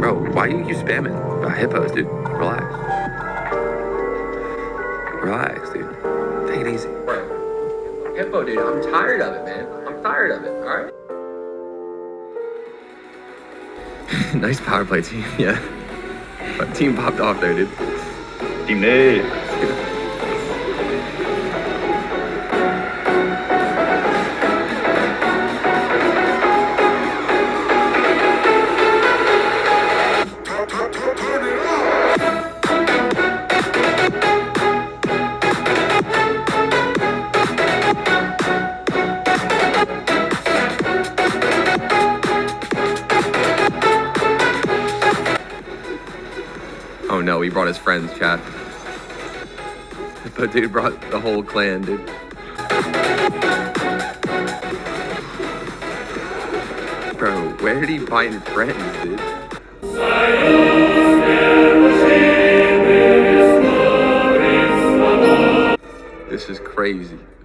Bro, why you keep spamming about hippos, dude? Relax. Relax, dude. Take it easy. Hippo, dude, I'm tired of it, man. I'm tired of it, alright? Nice power play, team. Yeah. But team popped off there, dude. Team Nate. Oh no, he brought his friends, chat. But dude brought the whole clan, dude. Bro, where did he find friends, dude? This is crazy.